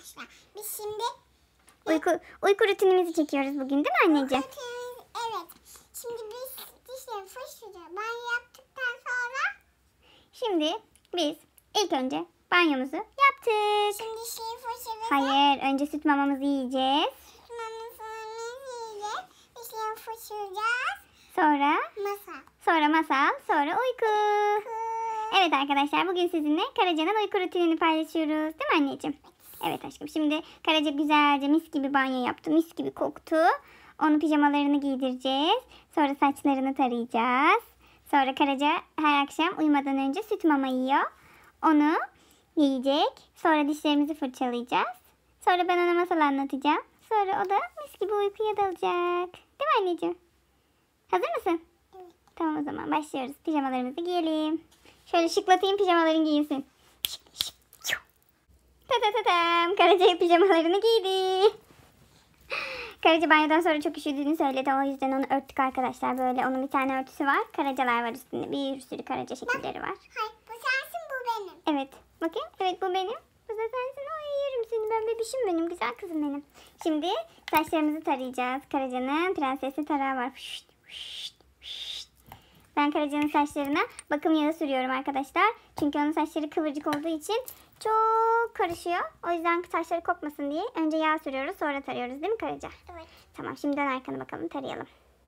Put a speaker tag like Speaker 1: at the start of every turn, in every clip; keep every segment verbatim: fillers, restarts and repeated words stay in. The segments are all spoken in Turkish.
Speaker 1: arkadaşlar. Biz şimdi
Speaker 2: uyku uyku rutinimizi çekiyoruz bugün, değil mi anneciğim?
Speaker 1: rutinimiz, evet. Şimdi biz dişleri fırçalıyoruz. Banyo yaptıktan sonra
Speaker 2: Şimdi biz ilk önce banyomuzu yaptık.
Speaker 1: şimdi dişleri fırçalıyoruz.
Speaker 2: Hayır, önce süt mamamızı yiyeceğiz.
Speaker 1: Mamamızı yiyeceğiz. Dişleri fırçalıyoruz.
Speaker 2: Sonra
Speaker 1: Masa.
Speaker 2: sonra masal, sonra uyku. Evet arkadaşlar, bugün sizinle Karaca'nın uyku rutinini paylaşıyoruz. Değil mi anneciğim? Evet aşkım. Şimdi Karaca güzelce mis gibi banyo yaptı. Mis gibi koktu. Onu pijamalarını giydireceğiz. Sonra saçlarını tarayacağız. Sonra Karaca her akşam uyumadan önce süt mama yiyor. Onu yiyecek. Sonra dişlerimizi fırçalayacağız. Sonra ben ona masal anlatacağım. Sonra o da mis gibi uykuya dalacak. Değil mi anneciğim? Hazır mısın?
Speaker 1: Evet.
Speaker 2: Tamam, o zaman başlıyoruz. Pijamalarımızı giyelim. Şöyle şıklatayım, pijamaların giyinsin. Şık şık şık. Ta ta ta tam. Karaca pijamalarını giydi. Karaca banyodan sonra çok üşüdüğünü söyledi. O yüzden onu örttük arkadaşlar. Böyle onun bir tane örtüsü var. Karacalar var üstünde. Bir sürü karaca şekilleri var.
Speaker 1: Hayır, bu sensin, bu benim.
Speaker 2: Evet. Bakayım. Evet, bu benim. Bu da sensin. Ay, yerim seni. Ben bebişim benim. Güzel kızım benim. Şimdi saçlarımızı tarayacağız. Karaca'nın prensesli tarağı var. Fışt, fışt, fışt. Ben Karaca'nın saçlarına bakım yağı sürüyorum arkadaşlar. Çünkü onun saçları kıvırcık olduğu için çok karışıyor. O yüzden saçları kopmasın diye önce yağ sürüyoruz, sonra tarıyoruz, değil mi Karaca?
Speaker 1: Evet.
Speaker 2: Tamam, şimdi dön arkana bakalım, tarayalım.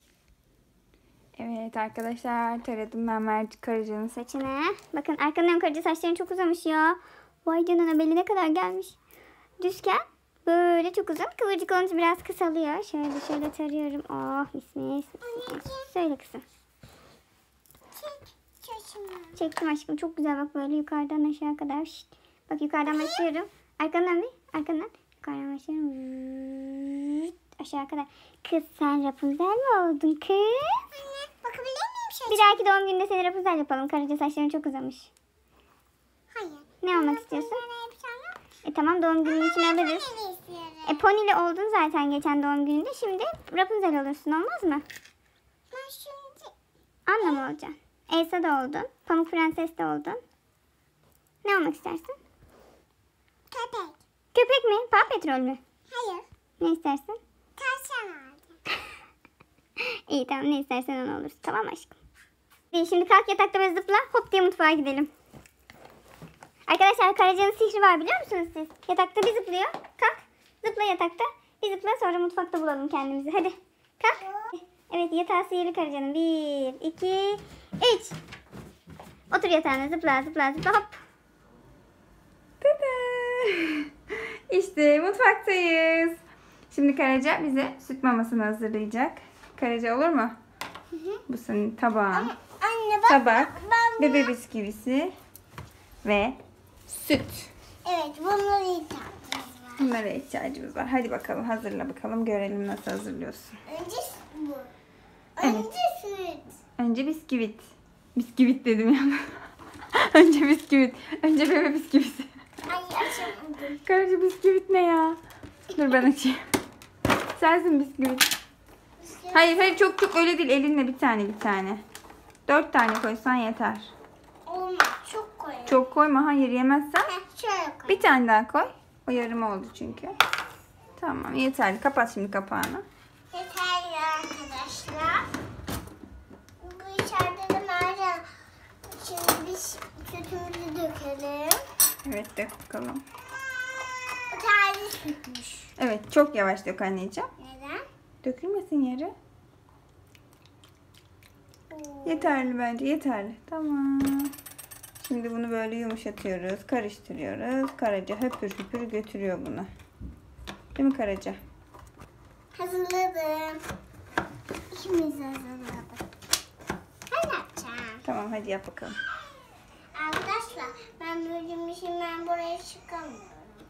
Speaker 3: Evet arkadaşlar, taradım ben Mercik Karaca'nın saçını.
Speaker 2: Saçını. Bakın arkanın ön Karaca saçların çok uzamış ya. Vay canına, beline kadar gelmiş. Düzken böyle çok uzun. Kıvırcık olunca biraz kısalıyor. Şöyle şöyle tarıyorum. Oh mis mis. Söyle kızım.
Speaker 1: Çek saçımı.
Speaker 2: Çektim aşkım. Çok güzel, bak böyle yukarıdan aşağı kadar. Şişt. Bak yukarıdan başlıyorum. Arkandan bir. Arkandan. Yukarıdan başlıyorum. Zıt. Aşağı kadar. Kız sen Rapunzel mi oldun kız?
Speaker 1: Anne, bakabilir miyim saçıma?
Speaker 2: Bir dahaki doğum gününde seni Rapunzel yapalım. Karaca saçların çok uzamış.
Speaker 1: Hayır.
Speaker 2: Ne olmak
Speaker 1: Ben
Speaker 2: istiyorsun?
Speaker 1: bunları yapacağım.
Speaker 2: E tamam, doğum günün için alırız.
Speaker 1: Nereye istiyorum?
Speaker 2: E ponili oldun zaten geçen doğum gününde. Şimdi Rapunzel olursun, olmaz mı?
Speaker 1: Ben şimdi
Speaker 2: Anna mı olacaksın? Elsa da oldun. Pamuk Prenses de oldun. Ne olmak istersin?
Speaker 1: köpek.
Speaker 2: Köpek mi? Paw Patrol mü?
Speaker 1: Hayır.
Speaker 2: Ne istersin?
Speaker 1: Tavşan aldım.
Speaker 2: İyi tamam, ne istersen onu olursun. Tamam aşkım. İyi, şimdi kalk yatakta ve zıpla. Hop diye mutfağa gidelim. Arkadaşlar Karaca'nın sihri var, biliyor musunuz siz? Yatakta bir zıplıyor. Kalk. Zıpla yatakta. Bir zıpla, sonra mutfakta bulalım kendimizi. Hadi. Kalk. Evet, yatağı sihirli Karaca'nın. Bir, iki, üç. Otur yatağına, zıpla zıpla zıpla hop.
Speaker 3: Tada! İşte mutfaktayız. Şimdi Karaca bize süt mamasını hazırlayacak. Karaca, olur mu?
Speaker 1: Hı hı.
Speaker 3: Bu senin tabağın.
Speaker 1: Anne bak.
Speaker 3: Tabak,
Speaker 1: Ben
Speaker 3: bebe bisküvisi ve süt.
Speaker 1: Evet, bunları ihtiyacımız var.
Speaker 3: Bunlara ihtiyacımız var. Hadi bakalım, hazırla bakalım. Görelim nasıl hazırlıyorsun.
Speaker 1: Önce bu.
Speaker 3: Evet.
Speaker 1: Önce süt.
Speaker 3: Önce bisküvit. Bisküvit dedim ya. Önce bisküvit. Önce bebe bisküvisi.
Speaker 1: Ay açamadım.
Speaker 3: Karaca, bisküvit ne ya? Dur ben açayım. Sensin bisküvit. Hayır hayır, çok çok öyle değil. Elinle bir tane bir tane. Dört tane koysan yeter.
Speaker 1: Olmaz, çok koyalım.
Speaker 3: Çok koyma, hayır yemezsen.
Speaker 1: Heh, şöyle koy.
Speaker 3: Bir tane daha koy. O yarım oldu çünkü. Tamam, yeterli. Kapat şimdi kapağını.
Speaker 1: Yeterli arkadaşlar. Bu içeride de mercan. Şimdi biz sütümüzü dökelim.
Speaker 3: Evet, dök bakalım.
Speaker 1: Bu taze sütmüş.
Speaker 3: Evet, çok yavaş dök anneciğim.
Speaker 1: Neden?
Speaker 3: Dökülmesin yere. Yeterli bence, yeterli. Tamam. Şimdi bunu böyle yumuşatıyoruz, karıştırıyoruz. Karaca höpür höpür götürüyor bunu. Değil mi Karaca?
Speaker 1: Hazırladım. İkimiz hazırladık. Ben yapacağım.
Speaker 3: Tamam, hadi yap bakalım.
Speaker 1: Arkadaşlar ben böyle bir şey, ben buraya çıkamıyorum.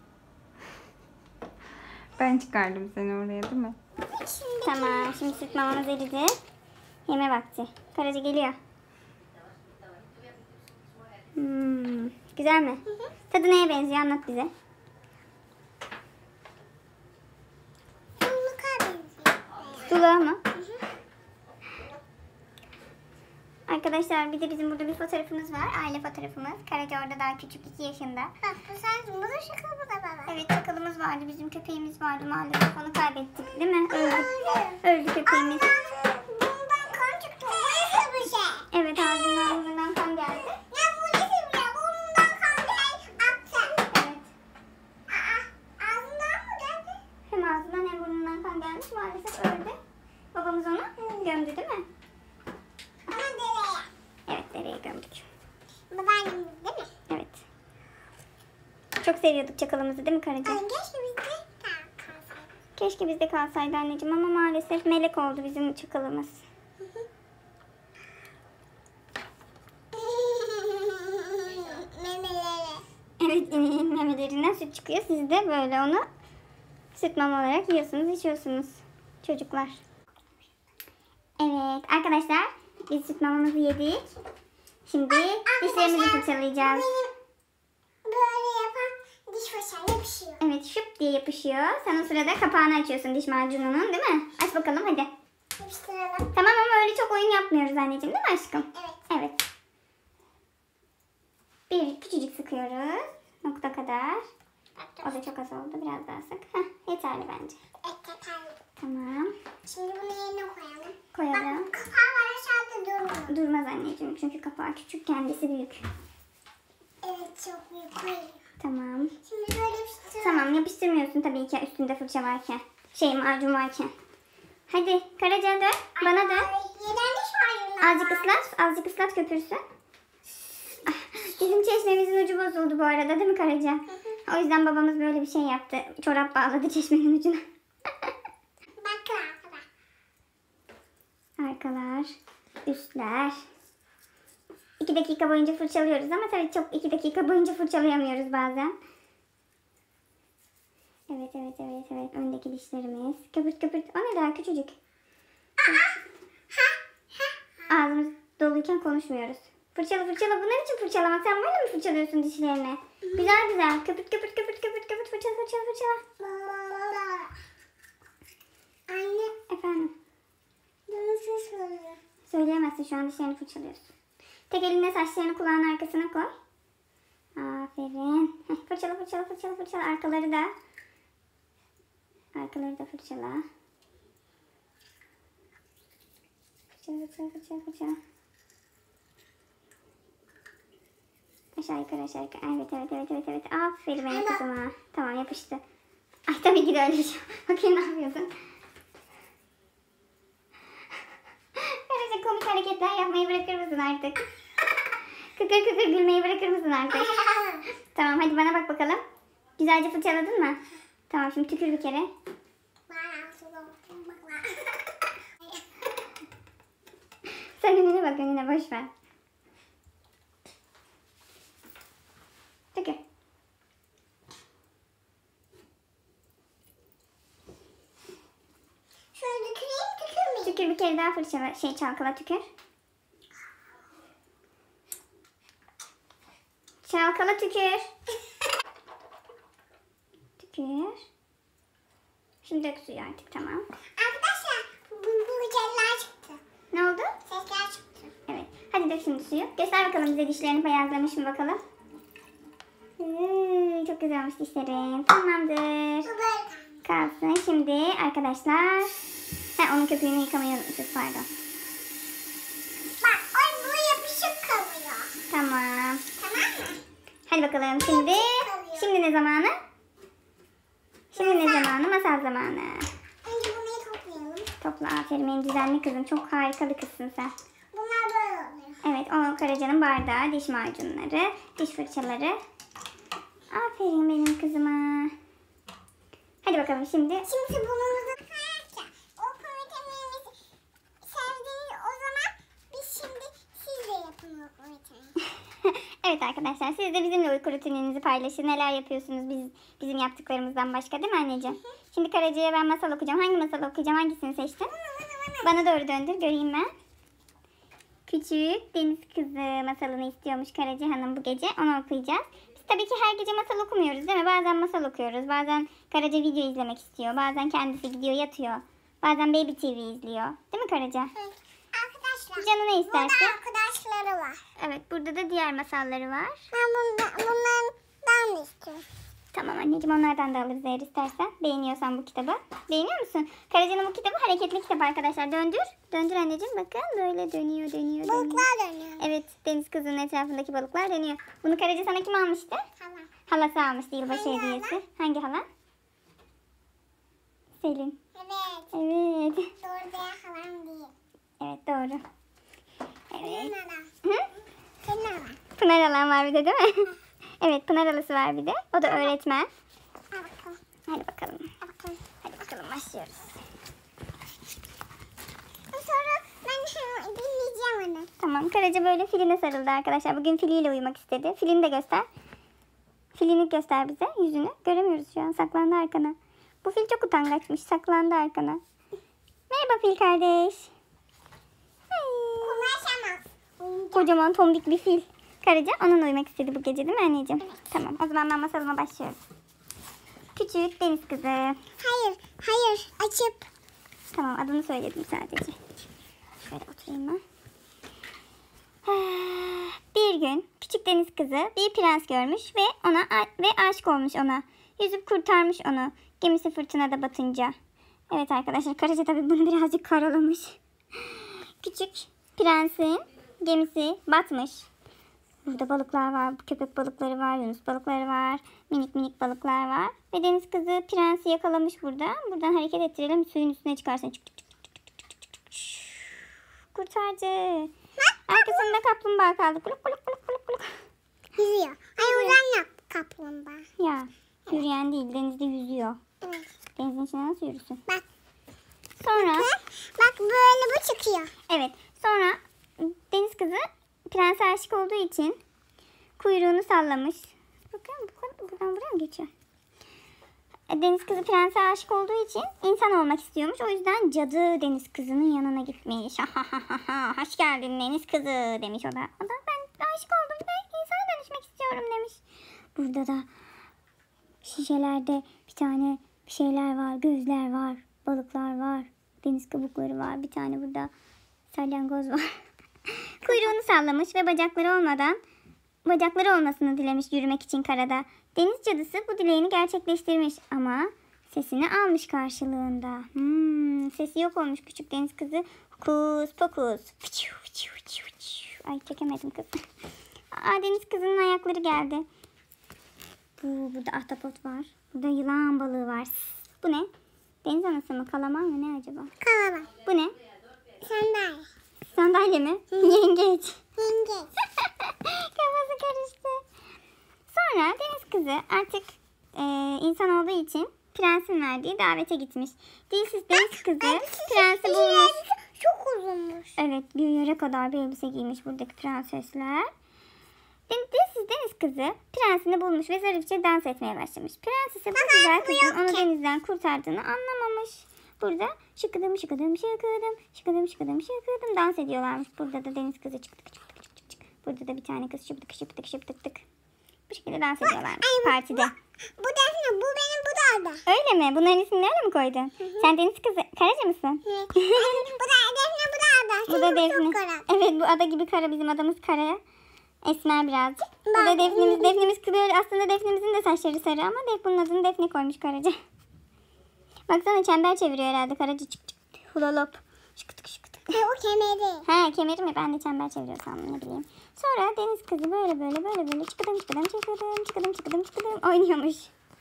Speaker 3: Ben çıkardım seni oraya, değil mi?
Speaker 1: Şimdi
Speaker 2: Tamam, şimdi süt mamamız eridi. Yeme vakti. Karaca geliyor. Hmm, güzel mi?
Speaker 1: Hı hı.
Speaker 2: Tadı neye benziyor? Anlat bize.
Speaker 1: sulu benziyor.
Speaker 2: Sulu mu? Arkadaşlar bir de bizim burada bir fotoğrafımız var. Aile fotoğrafımız. Karaca orada daha küçük, iki yaşında.
Speaker 1: Bak bu sensin. Bu da şaka, bu da baba.
Speaker 2: Evet, çakalımız vardı, bizim köpeğimiz vardı maalesef, onu kaybettik değil mi? Öldü. Öldü köpeğimiz.
Speaker 1: Bundan kan çıktı. Bu nasıl bir şey?
Speaker 2: Evet, ağzından burnundan kan geldi.
Speaker 1: Ya bu nasıl bir şey? Burnundan kan geldi. Attı.
Speaker 2: Evet.
Speaker 1: Aa, ağzından mı geldi?
Speaker 2: Hem ağzından hem burnundan kan gelmiş, maalesef öldü. Babamız onu gömdü değil mi?
Speaker 1: Ama dereye.
Speaker 2: Evet, dereye gömdük.
Speaker 1: Babaannemiz değil mi?
Speaker 2: Evet. Çok seviyorduk çakalımızı değil mi Karaca?
Speaker 1: Ay, keşke biz de kalsaydık.
Speaker 2: Keşke bizde kalsaydı anneciğim ama maalesef melek oldu bizim çakalımız.
Speaker 1: Memeleri.
Speaker 2: Evet, ineğin memelerinden süt çıkıyor. Siz de böyle onu süt mama olarak yiyorsunuz, içiyorsunuz çocuklar. Evet arkadaşlar, biz süt mamamızı yedik. Şimdi dişlerimizi fırçalayacağız.
Speaker 1: Benim böyle yapan diş fırçam yapışıyor.
Speaker 2: Evet, şıp diye yapışıyor. Sen o sırada kapağını açıyorsun diş macununun değil mi? Aç bakalım hadi.
Speaker 1: Yapıştıralım.
Speaker 2: Tamam ama öyle çok oyun yapmıyoruz anneciğim değil mi aşkım?
Speaker 1: Evet.
Speaker 2: Evet. Bir küçücük sıkıyoruz. Nokta kadar. O da çok az oldu. Biraz daha sık. Heh, yeterli bence.
Speaker 1: Evet, yeterli.
Speaker 2: Tamam.
Speaker 1: Şimdi bunu yerine koyalım.
Speaker 2: Koyalım.
Speaker 1: Bak, kapağı var aşağıda durmuyor.
Speaker 2: Durmaz anneciğim çünkü kapağı küçük, kendisi büyük.
Speaker 1: Evet, çok büyük koyuyor.
Speaker 2: Tamam.
Speaker 1: Şimdi böyle yapıştıralım.
Speaker 2: Tamam, yapıştırmıyorsun tabii ki üstünde fırça varken. Şey, macun varken. Hadi Karaca dön. Bana dön.
Speaker 1: Ay, neden diş macunu?
Speaker 2: Azıcık ıslat. Azıcık ıslat köpürsün. Ah, bizim çeşmemizin ucu bozuldu bu arada değil mi Karaca? O yüzden babamız böyle bir şey yaptı. Çorap bağladı çeşmenin ucuna.
Speaker 1: Bakın arkadaşlar.
Speaker 2: Arkalar, üstler. İki dakika boyunca fırçalıyoruz ama tabii çok iki dakika boyunca fırçalayamıyoruz bazen. Evet, evet, evet, evet. Öndeki dişlerimiz. Köpürt köpürt. O ne daha küçücük. Ağzımız doluyken konuşmuyoruz. Fırçala fırçala. Bu ne biçim fırçalamak? Sen böyle mi fırçalıyorsun dişlerini? Güzel güzel. Köpürt köpürt köpürt köpürt köpürt. Fırçala fırçala fırçala.
Speaker 1: Anne,
Speaker 2: Efendim.
Speaker 1: bunu ses oluyor.
Speaker 2: Söyleyemezsin, şu an dişlerini fırçalıyorsun. Tek elinle saçlarını kulağın arkasına koy. Aferin. Heh, fırçala fırçala fırçala fırçala. Arkaları da. Arkaları da fırçala. Fırçala fırçala fırçala fırçala. Aşağı yukarı aşağı yukarı. Evet evet evet evet evet. Aferin benim kızıma. Tamam, yapıştı. Ay tabii ki de öyle bir şey. Bakayım ne yapıyorsun. Karıcık, komik hareketler yapmayı bırakır mısın artık? Kıkır kıkır gülmeyi bırakır mısın artık? Tamam, hadi bana bak bakalım. Güzelce fırçaladın mı? Tamam, şimdi tükür bir kere. Sen önüne bak, önüne, boş ver. Tükür.
Speaker 1: Şöyle tüküreyim, tükürmeyeyim.
Speaker 2: Tükür bir kere daha, fırçala, şey çalkala, tükür. Çalkala, tükür. Tükür. Şimdi dök suyu artık, tamam.
Speaker 1: Arkadaşlar, bu, bu celler çıktı.
Speaker 2: Ne oldu?
Speaker 1: Sesler çıktı.
Speaker 2: Evet. Hadi dök şimdi suyu. Göster bakalım bize, dişlerini beyazlamış mı bakalım. Hmm, çok güzel olmuş dişlerin. Tamamdır.
Speaker 1: Bu böyle kalmış.
Speaker 2: Kalsın. Şimdi arkadaşlar. Ha, onun köpüğünü yıkamayı unutmuşuz, pardon.
Speaker 1: Bak, oy bu yapışık kalıyor.
Speaker 2: Tamam.
Speaker 1: Tamam mı?
Speaker 2: Hadi bakalım şimdi. Şimdi ne zamanı? Şimdi ne zamanı? Masal zamanı.
Speaker 1: Önce bunu toplayalım.
Speaker 2: Topla, aferin benim düzenli kızım. Çok harika bir kızsın sen.
Speaker 1: Bunlar böyle oluyor.
Speaker 2: Evet, o Karaca'nın bardağı, diş macunları, diş fırçaları. Aferin benim kızıma. Hadi bakalım şimdi.
Speaker 1: Şimdi burnumuzu kırarken o proteminimizi sevdiğiniz o zaman biz şimdi siz de yapın o proteini.
Speaker 2: Evet arkadaşlar, siz de bizimle uyku rutininizi paylaşın. Neler yapıyorsunuz biz bizim yaptıklarımızdan başka, değil mi anneciğim? Şimdi Karaca'ya ben masal okuyacağım. Hangi masal okuyacağım? Hangisini seçtin? Bana doğru döndür, göreyim ben. Küçük Deniz Kızı masalını istiyormuş Karaca Hanım bu gece. Onu okuyacağız. Biz tabii ki her gece masal okumuyoruz değil mi? Bazen masal okuyoruz. Bazen Karaca video izlemek istiyor. Bazen kendisi gidiyor yatıyor. Bazen Baby T V izliyor. Değil mi Karaca?
Speaker 1: Evet. Arkadaşlar.
Speaker 2: Canı ne isterse.
Speaker 1: Burada arkadaşları var.
Speaker 2: Evet, burada da diğer masalları var.
Speaker 1: Ben bundan, bunlardan da istiyorum.
Speaker 2: Tamam anneciğim, onlardan da alırız eğer istersen. Beğeniyorsan bu kitabı. Beğeniyor musun? Karaca'nın bu kitabı hareketli kitap arkadaşlar. Döndür. Döndür anneciğim, bakın böyle dönüyor dönüyor. dönüyor.
Speaker 1: Balıklar dönüyor.
Speaker 2: Evet, deniz kızının etrafındaki balıklar dönüyor. Bunu Karaca sana kim almıştı?
Speaker 1: Tamam.
Speaker 2: Halası almıştı yılbaşı
Speaker 1: Hangi
Speaker 2: hediyesi.
Speaker 1: hala?
Speaker 2: Hangi hala? Selin.
Speaker 1: Evet.
Speaker 2: Evet.
Speaker 1: Doğru diye halam değil.
Speaker 2: Evet doğru.
Speaker 1: Senin
Speaker 2: Evet.
Speaker 1: halam.
Speaker 2: Hı?
Speaker 1: Senin halam.
Speaker 2: Pınar halam var bir de değil mi? Evet, Pınar halası var bir de. O da öğretmen.
Speaker 1: Al bakalım.
Speaker 2: Hadi bakalım.
Speaker 1: Al bakalım.
Speaker 2: Hadi bakalım başlıyoruz.
Speaker 1: Sonra ben hemen dinleyeceğim onu.
Speaker 2: Tamam, Karaca böyle filine sarıldı arkadaşlar. Bugün filiyle uyumak istedi. Filini de göster. Filini göster bize, yüzünü. Göremiyoruz şu an, saklandı arkana. Bu fil çok utangaçmış, saklandı arkana. Merhaba fil kardeş. Ay.
Speaker 1: Konuşamaz. Oyuncak.
Speaker 2: Kocaman tombik bir fil. Karaca onunla uyumak istedi bu gece değil mi anneciğim? Tamam, o zaman ben masalıma başlıyorum. Küçük deniz kızı.
Speaker 1: Hayır. Hayır. Açıp.
Speaker 2: Tamam, adını söyledim sadece. Şöyle oturayım ben. Ah, bir gün küçük deniz kızı bir prens görmüş ve ona ve aşık olmuş ona. Yüzüp kurtarmış onu. Gemisi fırtınada batınca. Evet arkadaşlar, Karaca tabii bunu birazcık karalamış. Küçük prensin gemisi batmış. Burada balıklar var, köpek balıkları var, yunus balıkları var, minik minik balıklar var. Ve deniz kızı prensi yakalamış burada. Buradan hareket ettirelim, suyun üstüne çıkarsın. Çık, çık, çık, çık, çık, çık, çık, çık. Kurtardı. Arkasında kaplumbağa kaldı. Kuluk kuluk kuluk kuluk kuluk.
Speaker 1: Yüzüyor. Ay oradan yap kaplumbağa.
Speaker 2: Ya yürüyen değil, denizde yüzüyor.
Speaker 1: Evet.
Speaker 2: Denizin içine nasıl yürüsün?
Speaker 1: Bak.
Speaker 2: Sonra
Speaker 1: Bak böyle bu çıkıyor.
Speaker 2: evet, sonra deniz kızı prense aşık olduğu için kuyruğunu sallamış. Bakın bu- buradan buraya mı geçiyor? Deniz kızı prense aşık olduğu için insan olmak istiyormuş. O yüzden cadı deniz kızının yanına gitmiş. Hoş geldin deniz kızı demiş o da. O da ben aşık oldum ve insana dönüşmek istiyorum demiş. Burada da şişelerde bir tane bir şeyler var. Gözler var. Balıklar var. Deniz kabukları var. Bir tane burada salyangoz var. Kuyruğunu sallamış ve bacakları olmadan bacakları olmasını dilemiş yürümek için karada. Deniz cadısı bu dileğini gerçekleştirmiş ama sesini almış karşılığında. Hmm, sesi yok olmuş küçük deniz kızı. Hokus pokus. Ay çekemedim kız. Aa, deniz kızının ayakları geldi. Bu, burada ahtapot var. Burada yılan balığı var. Bu ne? Deniz anası mı? Kalamar mı? Ne acaba?
Speaker 1: Kalamar.
Speaker 2: Bu ne?
Speaker 1: Sandalye.
Speaker 2: Sandalye mi? Yengeç.
Speaker 1: Yengeç.
Speaker 2: Kafası karıştı. Sonra deniz kızı artık e, insan olduğu için prensin verdiği davete gitmiş. Dilsiz deniz kızı prensi bulmuş.
Speaker 1: Çok uzunmuş.
Speaker 2: Evet, göğe kadar bir elbise giymiş buradaki prensesler. Den- Dilsiz deniz kızı prensini bulmuş ve zarifçe dans etmeye başlamış. Prens ise bu güzel kızın onu denizden kurtardığını anlamamış. Burada şıkıdım şıkıdım şıkıdım şıkıdım şıkıdım şıkıdım dans ediyorlarmış. Burada da deniz kızı çıktık çıktık çıktık çık. Burada da bir tane kız şıptık şıptık şıptık tık. Bu şekilde dans ediyorlarmış
Speaker 1: Ay, bu-
Speaker 2: partide.
Speaker 1: Bu Defne, bu benim, bu da Ada.
Speaker 2: Öyle mi? Bunların isimleri öyle mi koydun? Sen deniz kızı Karaca mısın?
Speaker 1: Evet. bu da Defne, bu da Ada.
Speaker 2: Bu
Speaker 1: Çünkü
Speaker 2: da
Speaker 1: çok
Speaker 2: Defne.
Speaker 1: kara.
Speaker 2: Evet, bu ada gibi kara, bizim adamız kara. Esmer birazcık. Bu da
Speaker 1: Ben-
Speaker 2: Defne'miz. Defne'miz böyle, aslında Defne'mizin de saçları sarı ama Def bunun adını Defne koymuş Karaca. Baksana çember çeviriyor herhalde Karaca, çık çık. Hulalop. Şıkıtık şıkıtık.
Speaker 1: Ve o kemeri.
Speaker 2: Ha, kemeri mi? Ben de çember çeviriyor sandım, ne bileyim. Sonra deniz kızı böyle böyle böyle böyle çıkıdım çıkıdım çıkıdım çıkıdım çıkıdım çıkıdım oynuyormuş.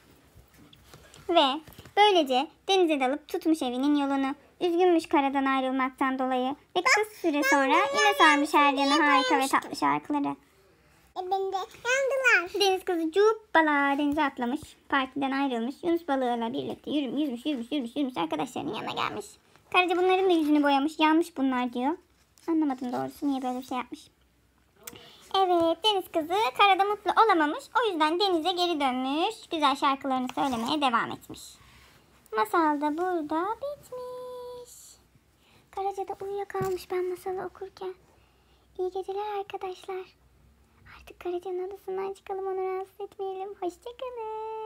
Speaker 2: Ve böylece denize dalıp tutmuş evinin yolunu. Üzgünmüş karadan ayrılmaktan dolayı. Ve kısa süre sonra yine sarmış her yanı harika ve tatlı şarkıları.
Speaker 1: E beni de yandılar.
Speaker 2: Deniz kızı cuppala denize atlamış. Partiden ayrılmış. Yunus balığıyla birlikte yürümüş, yürümüş, yürümüş, yürümüş, yürümüş. Arkadaşlarının yanına gelmiş. Karaca bunların da yüzünü boyamış. Yanmış bunlar diyor. Anlamadım doğrusu niye böyle bir şey yapmış. Evet, deniz kızı karada mutlu olamamış. O yüzden denize geri dönmüş. Güzel şarkılarını söylemeye devam etmiş. Masal da burada bitmiş. Karaca da uyuyakalmış ben masalı okurken. İyi geceler arkadaşlar. Artık Karaca'nın odasından çıkalım, onu rahatsız etmeyelim. Hoşçakalın.